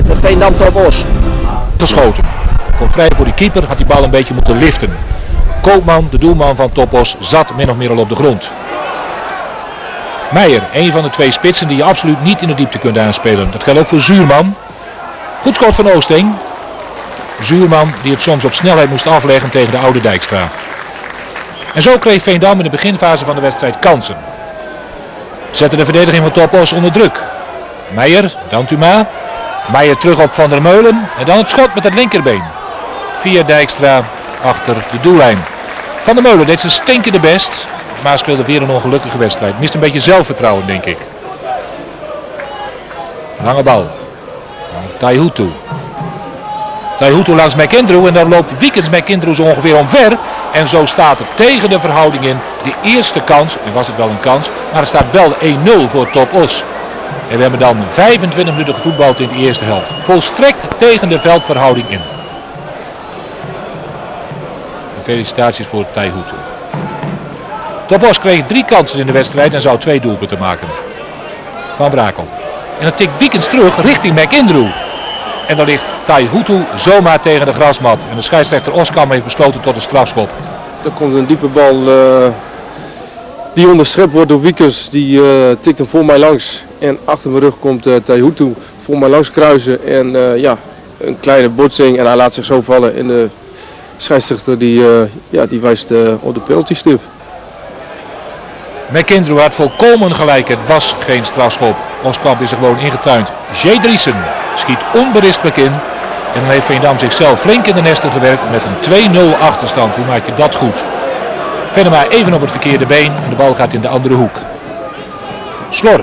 Veendam Topos. Geschoten. Komt vrij voor de keeper, had die bal een beetje moeten liften. Koopman, de doelman van Topos, zat min of meer al op de grond. Meijer, een van de twee spitsen die je absoluut niet in de diepte kunt aanspelen. Dat geldt ook voor Zuurman. Goed schot van Oosting. Zuurman die het soms op snelheid moest afleggen tegen de oude Dijkstra. En zo kreeg Veendam in de beginfase van de wedstrijd kansen. Zette de verdediging van Topos onder druk. Meijer, Dantuma. Meijer terug op Van der Meulen. En dan het schot met het linkerbeen. Via Dijkstra achter de doellijn. Van der Meulen deed zijn stinkende best. Maar speelde weer een ongelukkige wedstrijd. Mist een beetje zelfvertrouwen, denk ik. Lange bal. Taihutu. Taihutu langs McAndrew en dan loopt Wiekens McAndrew zo ongeveer omver. En zo staat het tegen de verhouding in. De eerste kans, en was het wel een kans, maar er staat wel 1-0 voor Topos. En we hebben dan 25 minuten gevoetbald in de eerste helft. Volstrekt tegen de veldverhouding in. Felicitaties voor Taihutu. Topos kreeg 3 kansen in de wedstrijd en zou 2 doelpunten maken. Van Brakel. En dan tikt Wiekens terug richting McAndrew. En dan ligt Taihutu zomaar tegen de grasmat. En de scheidsrechter Oskam heeft besloten tot een strafschop. Er komt een diepe bal die onderschept wordt door Wiekens. Die tikt hem voor mij langs. En achter mijn rug komt Taihutu voor mij langs kruisen. En ja, een kleine botsing en hij laat zich zo vallen. En de scheidsrechter die wijst op de penaltystip. McAndrew had volkomen gelijk, het was geen strafschop. Oskam is er gewoon ingetuind. J. Driessen schiet onberispelijk in. En dan heeft Veendam zichzelf flink in de nesten gewerkt met een 2-0 achterstand. Hoe maak je dat goed? Verder maar even op het verkeerde been en de bal gaat in de andere hoek. Slor.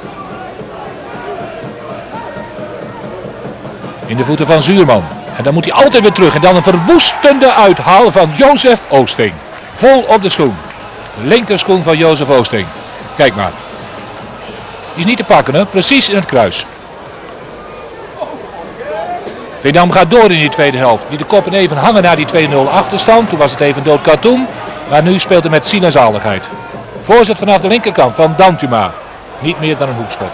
In de voeten van Zuurman. En dan moet hij altijd weer terug. En dan een verwoestende uithaal van Jozef Oosting. Vol op de schoen. De linkerschoen van Jozef Oosting. Kijk maar. Die is niet te pakken, hè? Precies in het kruis. Veendam gaat door in die tweede helft. Die de koppen even hangen naar die 2-0 achterstand. Toen was het even dood Katoen. Maar nu speelt hij met sinaasaligheid. Voorzet vanaf de linkerkant van Dantuma. Niet meer dan een hoekschop.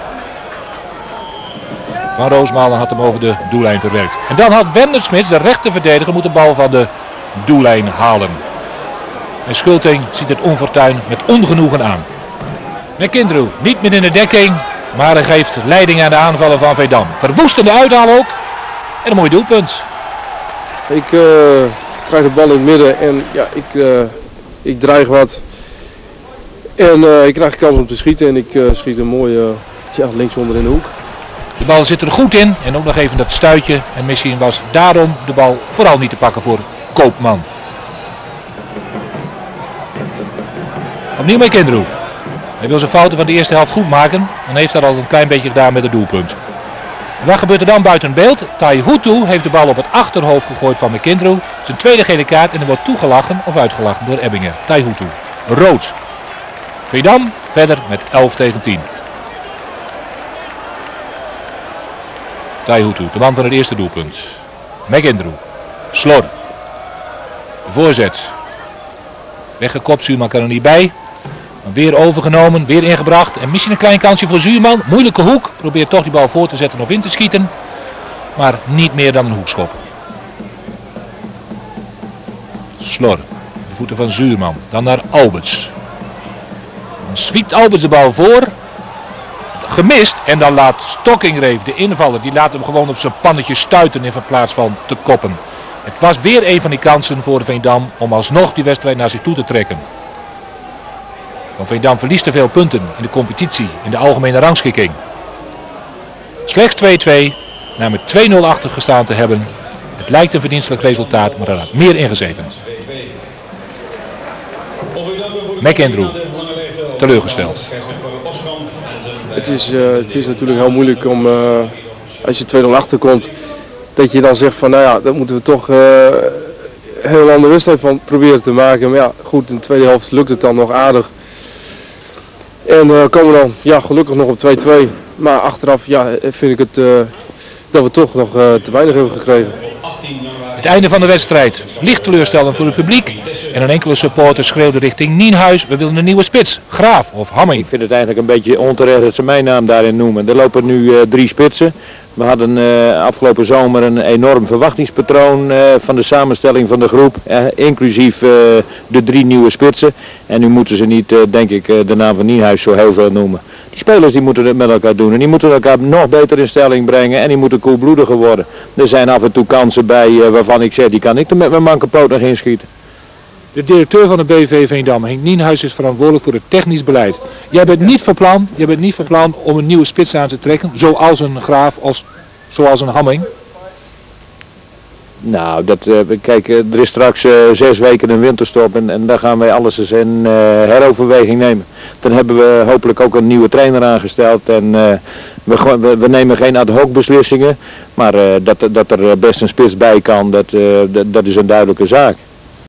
Van Roosmalen had hem over de doellijn verwerkt. En dan had Werner Smits, de rechterverdediger, moet de bal van de doellijn halen. En Schulting ziet het onfortuin met ongenoegen aan. McAndrew niet meer in de dekking, maar hij geeft leiding aan de aanvallen van Veendam. Verwoestende uithaal ook. En een mooi doelpunt. Ik krijg de bal in het midden en ja, ik dreig wat. En ik krijg kans om te schieten en ik schiet hem mooi linksonder in de hoek. De bal zit er goed in en ook nog even dat stuitje. En misschien was daarom de bal vooral niet te pakken voor Koopman. Opnieuw McAndrew. Hij wil zijn fouten van de eerste helft goed maken. En heeft dat al een klein beetje gedaan met het doelpunt. Wat gebeurt er dan buiten beeld? Taihutu heeft de bal op het achterhoofd gegooid van McAndrew. Zijn tweede gele kaart en er wordt toegelachen of uitgelachen door Ebbingen. Taihutu. Rood. Veendam verder met 11-10. Taihutu, de man van het eerste doelpunt. McAndrew. Slor. De voorzet. Weggekopt, Zuurman kan er niet bij. Weer overgenomen, weer ingebracht. En misschien een klein kansje voor Zuurman. Moeilijke hoek. Probeert toch die bal voor te zetten of in te schieten. Maar niet meer dan een hoekschop. Slor. De voeten van Zuurman. Dan naar Alberts. Dan zwiept Alberts de bal voor. Gemist. En dan laat Stokkingreef, de invaller, die laat hem gewoon op zijn pannetje stuiten in plaats van te koppen. Het was weer een van die kansen voor Veendam om alsnog die wedstrijd naar zich toe te trekken. Want Veendam verliest te veel punten in de competitie, in de algemene rangschikking. Slechts 2-2, na met 2-0 achter gestaan te hebben. Het lijkt een verdienstelijk resultaat, maar er had meer in gezeten. McAndrew, teleurgesteld. Het is natuurlijk heel moeilijk om, als je 2-0 achterkomt, dat je dan zegt van nou ja, dat moeten we toch een heel andere wedstrijd van proberen te maken. Maar ja, goed, in de tweede helft lukt het dan nog aardig. En komen we dan ja, gelukkig nog op 2-2. Maar achteraf ja, vind ik het dat we toch nog te weinig hebben gekregen. Het einde van de wedstrijd. Licht teleurstellend voor het publiek. En een enkele supporter schreeuwde richting Nienhuis. We willen een nieuwe spits. Graaf of Hamming. Ik vind het eigenlijk een beetje onterecht dat ze mijn naam daarin noemen. Er lopen nu 3 spitsen. We hadden afgelopen zomer een enorm verwachtingspatroon van de samenstelling van de groep. Inclusief de 3 nieuwe spitsen. En nu moeten ze niet, denk ik, de naam van Nienhuis zo heel veel noemen. Die spelers die moeten het met elkaar doen. En die moeten elkaar nog beter in stelling brengen. En die moeten koelbloediger worden. Er zijn af en toe kansen bij waarvan ik zeg, die kan ik er met mijn manke poot nog inschieten. De directeur van de BV Veendam, Henk Nienhuis, is verantwoordelijk voor het technisch beleid. Jij bent niet van plan om een nieuwe spits aan te trekken, zoals een Graaf, zoals een Hamming? Nou, kijk, er is straks 6 weken een winterstop en daar gaan wij alles eens in heroverweging nemen. Dan hebben we hopelijk ook een nieuwe trainer aangesteld en we nemen geen ad hoc beslissingen, maar dat er best een spits bij kan, dat is een duidelijke zaak.